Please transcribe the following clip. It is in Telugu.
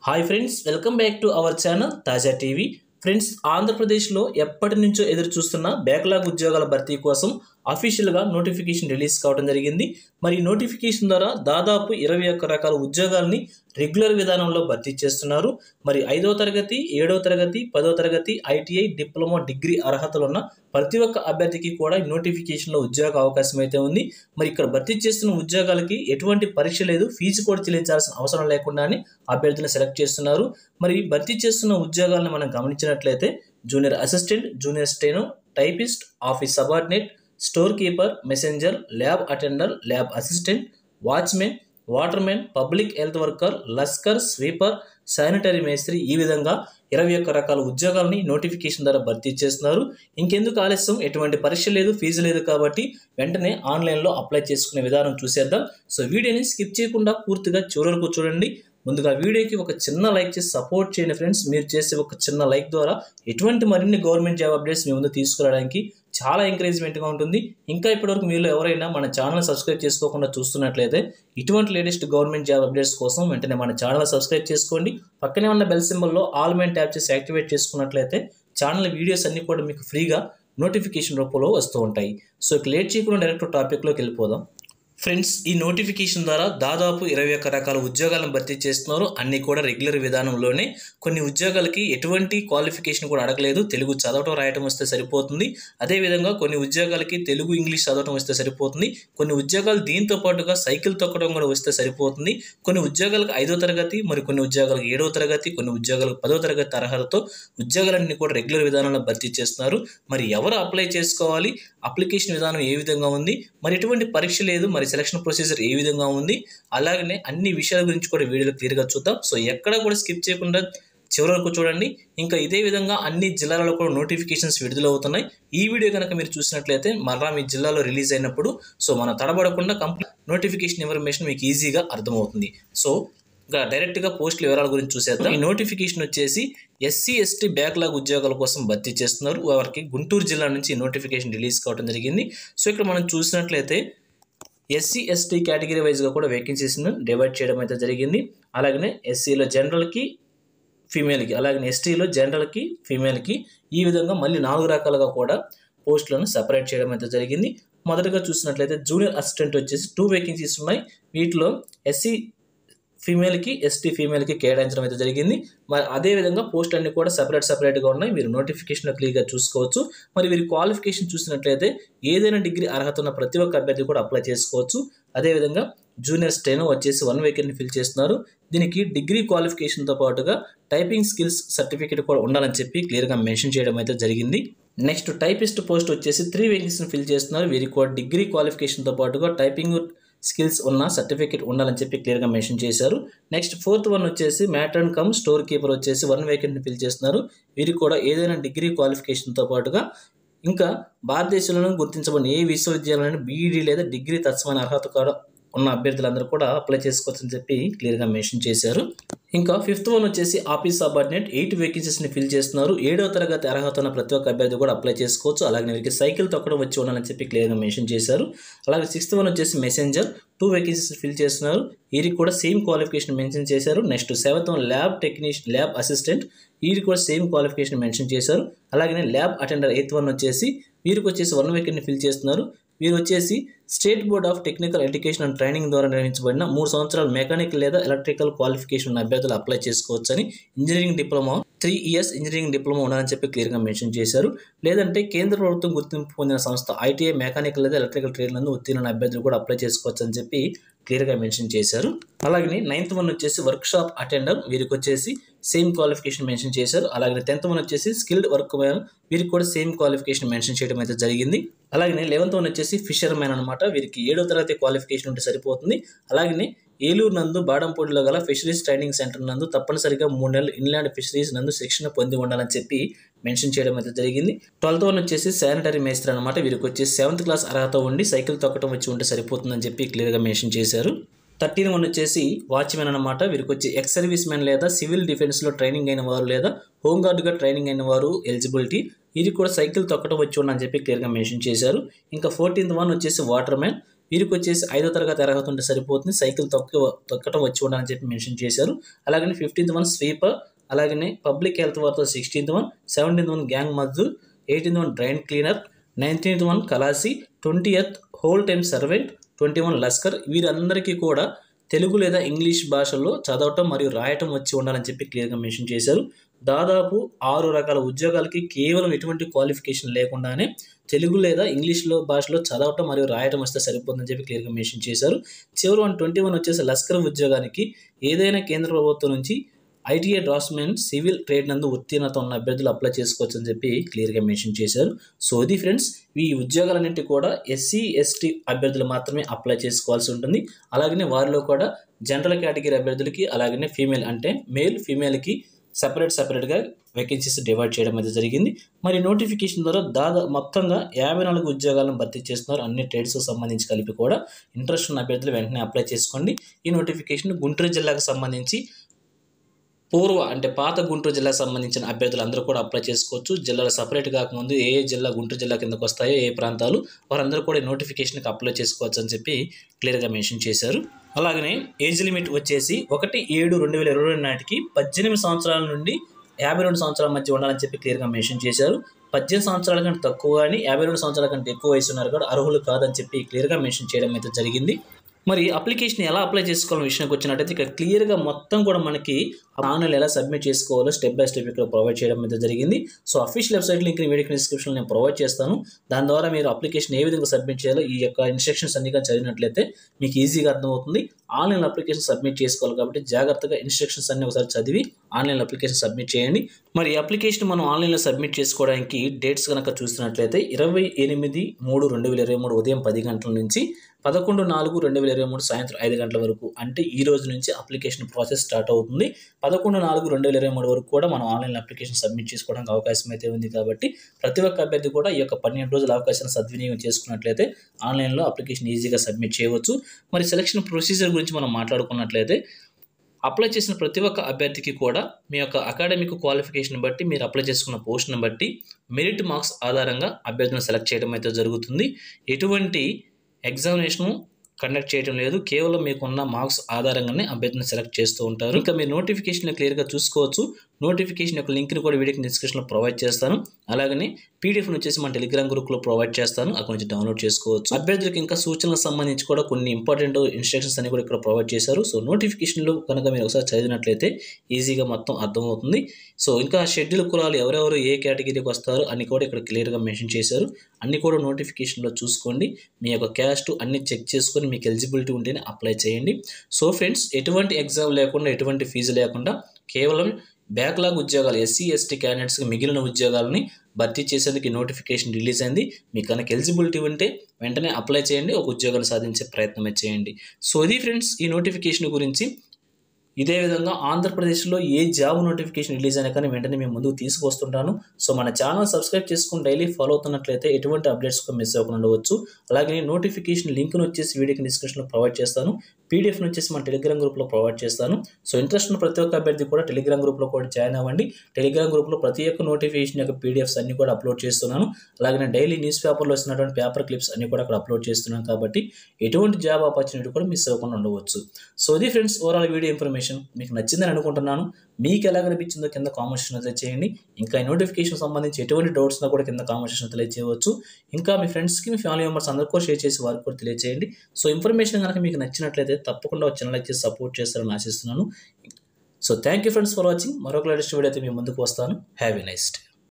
Hi friends, welcome back to our channel Taja TV. Friends, ఆంధ్రప్రదేశ్లో ఎప్పటి నుంచో ఎదురు చూస్తున్న బ్యాక్లాగ్ ఉద్యోగాల భర్తీ కోసం అఫీషియల్గా నోటిఫికేషన్ రిలీజ్ కావడం జరిగింది. మరి నోటిఫికేషన్ ద్వారా దాదాపు 21 రకాల ఉద్యోగాల్ని రెగ్యులర్ విధానంలో భర్తీ చేస్తున్నారు. మరి 5వ తరగతి, 7వ తరగతి, 10వ తరగతి, ఐటీఐ, డిప్లొమా, డిగ్రీ అర్హతలు ఉన్న ప్రతి ఒక్క అభ్యర్థికి కూడా ఈ నోటిఫికేషన్లో ఉద్యోగ అవకాశం అయితే ఉంది. మరి ఇక్కడ భర్తీ చేస్తున్న ఉద్యోగాలకి ఎటువంటి పరీక్ష లేదు, ఫీజు కూడా చెల్లించాల్సిన అవసరం లేకుండానే అభ్యర్థులను సెలెక్ట్ చేస్తున్నారు. మరి భర్తీ చేస్తున్న ఉద్యోగాలను మనం గమనించినట్లయితే junior assistant, junior steno, typist, office subordinate, store keeper, messenger, lab attender, lab assistant, watchmen, watermen, public health worker, లస్కర్, స్వీపర్, శానిటరీ మేస్త్రి, ఈ విధంగా 21 రకాల ఉద్యోగాలని నోటిఫికేషన్ ద్వారా భర్తీ చేస్తున్నారు. ఇంకెందుకు ఆలస్యం, ఎటువంటి పరీక్ష లేదు, ఫీజు లేదు కాబట్టి వెంటనే ఆన్లైన్లో అప్లై చేసుకునే విధానం చూసేద్దాం. సో వీడియోని స్కిప్ చేయకుండా పూర్తిగా చివరి వరకు చూడండి. ముందుగా వీడియోకి ఒక చిన్న లైక్ చేసి సపోర్ట్ చేయండి ఫ్రెండ్స్. మీరు చేసే ఒక చిన్న లైక్ ద్వారా ఎటువంటి మరిన్ని గవర్నమెంట్ జాబ్ అప్డేట్స్ మీ ముందు తీసుకురావడానికి చాలా ఎంకరేజ్మెంట్గా ఉంటుంది. ఇంకా ఇప్పటివరకు మీలో ఎవరైనా మన ఛానల్ సబ్స్క్రైబ్ చేసుకోకుండా చూస్తున్నట్లయితే ఇటువంటి లేటెస్ట్ గవర్నమెంట్ జాబ్ అప్డేట్స్ కోసం వెంటనే మన ఛానల్ సబ్స్క్రైబ్ చేసుకోండి. పక్కనే ఉన్న బెల్ సింబల్లో ఆల్ మెయిన్ ట్యాప్ చేసి యాక్టివేట్ చేసుకున్నట్లయితే ఛానల్ వీడియోస్ అన్ని కూడా మీకు ఫ్రీగా నోటిఫికేషన్ రూపంలో వస్తూ ఉంటాయి. సో ఇక లేట్ చేయకుండా డైరెక్ట్ టాపిక్లోకి వెళ్ళిపోదాం. ఫ్రెండ్స్, ఈ నోటిఫికేషన్ ద్వారా దాదాపు 21 రకాల ఉద్యోగాలను భర్తీ చేస్తున్నారు. అన్నీ కూడా రెగ్యులర్ విధానంలోనే. కొన్ని ఉద్యోగాలకి ఎటువంటి క్వాలిఫికేషన్ కూడా అడగలేదు, తెలుగు చదవటం రాయటం వస్తే సరిపోతుంది. అదేవిధంగా కొన్ని ఉద్యోగాలకి తెలుగు ఇంగ్లీష్ చదవటం వస్తే సరిపోతుంది. కొన్ని ఉద్యోగాలు దీంతో పాటుగా సైకిల్ తొక్కడం కూడా వస్తే సరిపోతుంది. కొన్ని ఉద్యోగాలకు 5వ తరగతి, మరి కొన్ని ఉద్యోగాలకు 7వ తరగతి, కొన్ని ఉద్యోగాలకు 10వ తరగతి అర్హతతో ఉద్యోగాలన్నీ కూడా రెగ్యులర్ విధానంలో భర్తీ చేస్తున్నారు. మరి ఎవరు అప్లై చేసుకోవాలి, అప్లికేషన్ విధానం ఏ విధంగా ఉంది, మరి ఎటువంటి పరీక్ష లేదు, మరి సెలక్షన్ ప్రొసీజర్ ఏ విధంగా ఉంది, అలాగనే అన్ని విషయాల గురించి కూడా వీడియోలో క్లియర్గా చూద్దాం. సో ఎక్కడ కూడా స్కిప్ చేయకుండా చివరి వరకు చూడండి. ఇంకా ఇదే విధంగా అన్ని జిల్లాలలో కూడా నోటిఫికేషన్స్ విడుదలవుతున్నాయి. ఈ వీడియో కనుక మీరు చూసినట్లయితే మళ్ళా మీ జిల్లాలో రిలీజ్ అయినప్పుడు సో మనం తడబడకుండా కంప్లీట్ నోటిఫికేషన్ ఇన్ఫర్మేషన్ మీకు ఈజీగా అర్థమవుతుంది. సో ఇంకా డైరెక్ట్గా పోస్టుల వివరాల గురించి చూసేద్దాం. ఈ నోటిఫికేషన్ వచ్చేసి ఎస్సీ ఎస్టీ బ్యాక్లాగ్ ఉద్యోగాల కోసం భర్తీ చేస్తున్నారు. వారికి గుంటూరు జిల్లా నుంచి నోటిఫికేషన్ రిలీజ్ కావడం జరిగింది. సో ఇక్కడ మనం చూసినట్లయితే ఎస్సీ ఎస్టీ కేటగిరీ వైజ్గా కూడా వేకెన్సీస్ను డివైడ్ చేయడం అయితే జరిగింది. అలాగనే ఎస్సీలో జనరల్కి, ఫీమేల్కి, అలాగే ఎస్టీలో జనరల్కి, ఫీమేల్కి, ఈ విధంగా మళ్ళీ 4 రకాలుగా కూడా పోస్టులను సెపరేట్ చేయడం అయితే జరిగింది. మొదటగా చూసినట్లయితే జూనియర్ అసిస్టెంట్ వచ్చేసి 2 వేకెన్సీస్ ఉన్నాయి. వీటిలో ఎస్సీ ఫీమేల్కి, ఎస్టీ ఫీమేల్కి కేటాయించడం అయితే జరిగింది. మరి అదేవిధంగా పోస్ట్ అన్ని కూడా సపరేట్గా ఉన్నాయి. మీరు నోటిఫికేషన్లో క్లియర్గా చూసుకోవచ్చు. మరి వీరి క్వాలిఫికేషన్ చూసినట్లయితే ఏదైనా డిగ్రీ అర్హత ఉన్న ప్రతి ఒక్క అభ్యర్థి కూడా అప్లై చేసుకోవచ్చు. అదేవిధంగా జూనియర్ స్టెనో వచ్చేసి 1 వేకెన్సీ ఫిల్ చేస్తున్నారు. దీనికి డిగ్రీ క్వాలిఫికేషన్తో పాటుగా టైపింగ్ స్కిల్స్ సర్టిఫికేట్ కూడా ఉండాలని చెప్పి క్లియర్గా మెన్షన్ చేయడం అయితే జరిగింది. నెక్స్ట్ టైపిస్ట్ పోస్ట్ వచ్చేసి 3 వేకెన్సీని ఫిల్ చేస్తున్నారు. వీరికి కూడా డిగ్రీ క్వాలిఫికేషన్తో పాటుగా టైపింగ్ స్కిల్స్ ఉన్న సర్టిఫికేట్ ఉండాలని చెప్పి క్లియర్గా మెన్షన్ చేశారు. నెక్స్ట్ 4th వన్ వచ్చేసి మ్యాట్రన్ కమ్ స్టోర్ కీపర్ వచ్చేసి 1 వేకెన్సీని ఫిల్ చేస్తున్నారు. వీరికి కూడా ఏదైనా డిగ్రీ క్వాలిఫికేషన్తో పాటుగా ఇంకా భారతదేశంలో గుర్తించబడిన ఏ విశ్వవిద్యాలయాన్ని బీఈడీ లేదా డిగ్రీ తత్సమైన అర్హత కూడా ఉన్న అభ్యర్థులందరూ కూడా అప్లై చేసుకోవచ్చని చెప్పి క్లియర్గా మెన్షన్ చేశారు. ఇంకా 5th వన్ వచ్చేసి ఆఫీస్ సబార్డినేట్ 8 వేకెన్సీస్ని ఫిల్ చేస్తున్నారు. 7వ తరగతి అర్హత ఉన్న ప్రతి ఒక్క అభ్యర్థి కూడా అప్లై చేసుకోవచ్చు. అలాగే వీరికి సైకిల్ తొక్కడం వచ్చి ఉండాలని చెప్పి క్లియర్గా మెన్షన్ చేశారు. అలాగే 6th వన్ వచ్చేసి మెసెంజర్ 2 వేకెన్సీస్ ఫిల్ చేస్తున్నారు. వీరికి కూడా సేమ్ క్వాలిఫికేషన్ మెన్షన్ చేశారు. Next 7th one lab technician, lab assistant, వీరికి కూడా సేమ్ క్వాలిఫికేషన్ మెన్షన్ చేశారు. అలాగే ల్యాబ్ అటెండర్ 8th వన్ వచ్చేసి వీరికి వచ్చేసి 1 వేకెన్సీ ఫిల్ చేస్తున్నారు. వీరు వచ్చేసి state board of technical education and training ద్వారా నిర్వహించబడిన 3 సంవత్సరాల మెకానికల్ లేదా ఎలక్ట్రికల్ క్వాలిఫికేషన్ ఉన్న అభ్యర్థులు అప్లై చేసుకోవచ్చని, engineering diploma 3 years engineering diploma ఉండాలని చెప్పి క్లియర్గా మెన్షన్ చేశారు. లేదంటే కేంద్ర ప్రభుత్వం గుర్తింపు పొందిన సంస్థ ఐటీఐ మెకానికల్ లేదా ఎలక్ట్రికల్ ట్రేడ్ నందు ఉత్తీర్ణ అభ్యర్థులు కూడా అప్లై చేసుకోవచ్చు అని చెప్పి క్లియర్గా మెన్షన్ చేశారు. అలాగే 9th వన్ వచ్చేసి వర్క్ షాప్ అటెండర్, వీరికి వచ్చేసి సేమ్ క్వాలిఫికేషన్ మెన్షన్ చేశారు. అలాగే 10th వన్ వచ్చేసి స్కిల్డ్ వర్క్ మ్యాన్, వీరికి కూడా సేమ్ క్వాలిఫికేషన్ మెన్షన్ చేయడం అయితే జరిగింది. అలాగే 11th వన్ వచ్చేసి ఫిషర్ మ్యాన్ అనమాట, వీరికి 7వ తరగతి క్వాలిఫికేషన్ ఉంటే సరిపోతుంది. అలాగే ఏలూరు నందు బాడంపూడిలో గల ఫిషరీస్ ట్రైనింగ్ సెంటర్ నందు తప్పనిసరిగా 3 నెలలు ఇన్లాండ్ ఫిషరీస్ నందు శిక్షణ పొంది ఉండాలని చెప్పి మెన్షన్ చేయడం అయితే జరిగింది. 12th వన్ వచ్చేసి శానిటరీ మేస్త్రి అనమాట, వీరికి వచ్చేసి 7th క్లాస్ అర్హత ఉండి సైకిల్ తొక్కడం వచ్చి ఉంటే సరిపోతుందని చెప్పి క్లియర్గా మెన్షన్ చేశారు. 13th వన్ వచ్చేసి వాచ్మెన్ అనమాట, వీరికి వచ్చి ఎక్స్ సర్వీస్ మ్యాన్ లేదా సివిల్ డిఫెన్స్లో ట్రైనింగ్ అయిన వారు లేదా హోంగార్డ్గా ట్రైనింగ్ అయిన వారు ఎలిజిబిలిటీ, వీరికి కూడా సైకిల్ తొక్కడం వచ్చి ఉండని చెప్పి క్లియర్గా మెన్షన్ చేశారు. ఇంకా 14th వన్ వచ్చేసి వాటర్ మ్యాన్, వీరికి వచ్చేసి 5వ తరగతి అర్హత ఉంటే సరిపోతుంది. సైకిల్ తొక్కటం వచ్చి ఉండాలని చెప్పి మెన్షన్ చేశారు. అలాగే 15th వన్ స్వీపర్, అలాగే public health worker 16th one, 17th one gang మజ్దూర్, 18th one drain cleaner, 19th one కలాసి, 20th హోల్ టైమ్ సర్వెంట్, 21 లస్కర్. వీరందరికీ కూడా తెలుగు లేదా ఇంగ్లీష్ భాషల్లో చదవటం మరియు రాయటం వచ్చి ఉండాలని చెప్పి క్లియర్గా మెన్షన్ చేశారు. దాదాపు 6 రకాల ఉద్యోగాలకి కేవలం ఎటువంటి క్వాలిఫికేషన్ లేకుండానే తెలుగు లేదా ఇంగ్లీష్లో భాషలో చదవటం మరియు రాయటం వస్తే సరిపోతుందని చెప్పి క్లియర్గా మెన్షన్ చేశారు. చివరి 21 వచ్చేసి లస్కర్ ఉద్యోగానికి ఏదైనా కేంద్ర ప్రభుత్వం నుంచి ఐటీఐ డ్రాఫ్ట్స్మెన్ సివిల్ ట్రేడ్ నందు ఉత్తీర్ణత ఉన్న అభ్యర్థులు అప్లై చేసుకోవచ్చు అని చెప్పి క్లియర్గా మెన్షన్ చేశారు. సో ఇది ఫ్రెండ్స్, ఈ ఉద్యోగాలన్నింటి కూడా ఎస్సీ ఎస్టీ అభ్యర్థులు మాత్రమే అప్లై చేసుకోవాల్సి ఉంటుంది. అలాగనే వారిలో కూడా జనరల్ కేటగిరీ అభ్యర్థులకి, అలాగనే ఫీమేల్ అంటే మేల్ ఫీమేల్కి సపరేట్గా వేకెన్సీస్ డివైడ్ చేయడం అయితే జరిగింది. మరి నోటిఫికేషన్ ద్వారా మొత్తంగా 54 ఉద్యోగాలను భర్తీ చేస్తున్నారు. అన్ని ట్రేడ్స్ సంబంధించి కలిపి కూడా ఇంట్రెస్ట్ ఉన్న అభ్యర్థులు వెంటనే అప్లై చేసుకోండి. ఈ నోటిఫికేషన్ గుంటూరు జిల్లాకు సంబంధించి పాత గుంటూరు జిల్లాకు సంబంధించిన అభ్యర్థులు అందరూ కూడా అప్లై చేసుకోవచ్చు. జిల్లాలు సపరేట్ కాకముందు ఏ జిల్లా గుంటూరు జిల్లా కిందకు వస్తాయో, ఏ ప్రాంతాలు, వారందరూ కూడా నోటిఫికేషన్కి అప్లై చేసుకోవచ్చు అని చెప్పి క్లియర్గా మెన్షన్ చేశారు. అలాగనే ఏజ్ లిమిట్ వచ్చేసి 1/7/2022 నాటికి 18 సంవత్సరాల నుండి 52 సంవత్సరాల మధ్య ఉండాలని చెప్పి క్లియర్గా మెన్షన్ చేశారు. 18 సంవత్సరాల కంటే తక్కువ కానీ 52 సంవత్సరాల కంటే ఎక్కువ వయసు ఉన్నారు కూడా అర్హులు కాదని చెప్పి క్లియర్గా మెన్షన్ చేయడం అయితే జరిగింది. మరి అప్లికేషన్ ఎలా అప్లై చేసుకోవాలని విషయానికి వచ్చినట్టయితే ఇక్కడ క్లియర్గా మొత్తం కూడా మనకి ఆన్లైన్ ఎలా సబ్మిట్ చేసుకోవాలో స్టెప్ బై స్టెప్ ఇక్కడ ప్రొవైడ్ చేయడం అయితే జరిగింది. So official website link video డిస్క్రిప్షన్లో నేను ప్రొవైడ్ చేస్తాను. దాని ద్వారా మీరు అప్లికేషన్ ఏ విధంగా సబ్మిట్ చేయాలో ఈ యొక్క ఇన్స్ట్రక్షన్స్ అన్ని చదివినట్లయితే మీకు ఈజీగా అర్థమవుతుంది. ఆన్లైన్ అప్లికేషన్ సబ్మిట్ చేసుకోవాలి కాబట్టి జాగ్రత్తగా ఇన్స్ట్రక్షన్స్ అన్ని ఒకసారి చదివి ఆన్లైన్ అప్లికేషన్ సబ్మిట్ చేయండి. మరి అప్లికేషన్ మనం ఆన్లైన్లో సబ్మిట్ చేసుకోవడానికి డేట్స్ కనుక చూస్తున్నట్లయితే 28/3/2023 ఉదయం 10 గంటల నుంచి 11/4/2023 సాయంత్రం 5 గంటల వరకు, అంటే ఈ రోజు నుంచి అప్లికేషన్ ప్రాసెస్ స్టార్ట్ అవుతుంది. 11/4/2023 వరకు కూడా మనం ఆన్లైన్ అప్లికేషన్ సబ్మిట్ చేసుకోవడానికి అవకాశం అయితే ఉంది. కాబట్టి ప్రతి ఒక్క అభ్యర్థి కూడా ఈ యొక్క 12 రోజుల అవకాశాన్ని సద్వినియోగం చేసుకున్నట్లయితే ఆన్లైన్లో అప్లికేషన్ ఈజీగా సబ్మిట్ చేయవచ్చు. మరి సెలక్షన్ ప్రొసీజర్ గురించి మనం మాట్లాడుకున్నట్లయితే అప్లై చేసిన ప్రతి ఒక్క అభ్యర్థికి కూడా మీ యొక్క అకాడమిక్ క్వాలిఫికేషన్ బట్టి, మీరు అప్లై చేసుకున్న పోస్ట్ని బట్టి మెరిట్ మార్క్స్ ఆధారంగా అభ్యర్థులను సెలెక్ట్ చేయడం అయితే జరుగుతుంది. ఎటువంటి ఎగ్జామినేషన్ కండక్ట్ చేయడం లేదు. కేవలం మీకున్న మార్క్స్ ఆధారంగానే అభ్యర్థిని సెలెక్ట్ చేస్తూ ఉంటారు. ఇంకా మీరు నోటిఫికేషన్ క్లియర్గా చూసుకోవచ్చు. నోటిఫికేషన్ యొక్క లింక్ని కూడా వీడియోకి డిస్క్రిప్షన్లో ప్రొవైడ్ చేస్తాను. అలాగనే పీడిఎఫ్ని వచ్చేసి మన టెలిగ్రామ్ గ్రూప్లో ప్రొవైడ్ చేస్తాను. అక్కడ నుంచి డౌన్లోడ్ చేసుకోవచ్చు. అభ్యర్థులకు ఇంకా సూచనలకు సంబంధించి కూడా కొన్ని ఇంపార్టెంట్ ఇన్స్ట్రక్షన్స్ అన్ని కూడా ఇక్కడ ప్రొవైడ్ చేశారు. సో నోటిఫికేషన్లో కనుక మీరు ఒకసారి చదివినట్లయితే ఈజీగా మొత్తం అర్థమవుతుంది. సో ఇంకా షెడ్యూల్ కులాలు ఎవరెవరు ఏ కేటగిరీకి వస్తారు అని కూడా ఇక్కడ క్లియర్గా మెన్షన్ చేశారు. అన్ని కూడా నోటిఫికేషన్లో చూసుకోండి. మీ యొక్క క్యాస్ట్ అన్ని చెక్ చేసుకొని మీకు ఎలిజిబిలిటీ ఉంటేనే అప్లై చేయండి. సో ఫ్రెండ్స్, ఎటువంటి ఎగ్జామ్ లేకుండా, ఎటువంటి ఫీజు లేకుండా కేవలం బ్యాక్లాగ్ ఉద్యోగాలు ఎస్సీ ఎస్టీ క్యాండిడేట్స్కి మిగిలిన ఉద్యోగాలని భర్తీ చేసేందుకు ఈ నోటిఫికేషన్ రిలీజ్ అయింది. మీకు కనుక ఎలిజిబిలిటీ ఉంటే వెంటనే అప్లై చేయండి, ఒక ఉద్యోగాన్ని సాధించే ప్రయత్నమే చేయండి. సో ఇది ఫ్రెండ్స్ ఈ నోటిఫికేషన్ గురించి. ఇదే విధంగా ఆంధ్రప్రదేశ్లో ఏ జాబ్ నోటిఫికేషన్ రిలీజ్ అయినా కానీ వెంటనే మేము ముందుకు తీసుకొస్తుంటాను. సో మన ఛానల్ సబ్స్క్రైబ్ చేసుకుని డైలీ ఫాలో అవుతున్నట్లయితే ఎటువంటి అప్డేట్స్ మిస్ అవ్వకుండా ఉండవచ్చు. అలాగే నోటిఫికేషన్ లింక్ను వచ్చేసి వీడియోకి డిస్క్రిప్షన్లో ప్రొవైడ్ చేస్తాను. పీడిఎఫ్ని వచ్చేసి మన టెలిగ్రామ్ గ్రూప్లో ప్రొవైడ్ చేస్తాను. సో ఇంట్రెస్ట్ ఉన్న ప్రతి ఒక్క అభ్యర్థి కూడా టెలిగ్రామ్ గ్రూప్లో కూడా జాయిన్ అవ్వండి. టెలిగ్రామ్ గ్రూప్లో ప్రతి ఒక్క నోటిఫికేషన్ యొక్క పీడిఎఫ్స్ అన్ని కూడా అప్లోడ్ చేస్తున్నాను. అలాగే డైలీ న్యూస్ పేపర్లో వస్తున్నటువంటి పేపర్ క్లిప్స్ అన్ని కూడా అక్కడ అప్లోడ్ చేస్తున్నాను. కాబట్టి ఎటువంటి జాబ్ ఆపర్చునిటీ కూడా మిస్ అవ్వకుండా ఉండవచ్చు. సో ఇది ఫ్రెండ్స్ ఓవరాల్ వీడియో ఇన్ఫర్మేషన్. మీకు నచ్చిందని అనుకుంటున్నాను. మీకు ఎలా అనిపించిందో కింద కామెంట్ సెక్షన్లో తెలియజేయండి. ఇంకా ఈ నోటిఫికేషన్ సంబంధించి ఎటువంటి డౌట్స్ ఉన్నా కూడా కింద కామెంట్ సెక్షన్లో తెలియజేయవచ్చు. ఇంకా మీ ఫ్రెండ్స్కి, మీ ఫ్యామిలీ మెంబర్స్ అందరికీ కూడా షేర్ చేసి వారికి కూడా తెలియజేయండి. సో ఇన్ఫర్మేషన్ కనుక మీకు నచ్చినట్లయితే తప్పకుండా ఒక ఛానల్ చేసి సపోర్ట్ చేస్తారని ఆశిస్తున్నాను. So thank you friends for watching. మరొక లేటెస్ట్ వీడియో అయితే మీ ముందుకు వస్తాను. Have a nice day.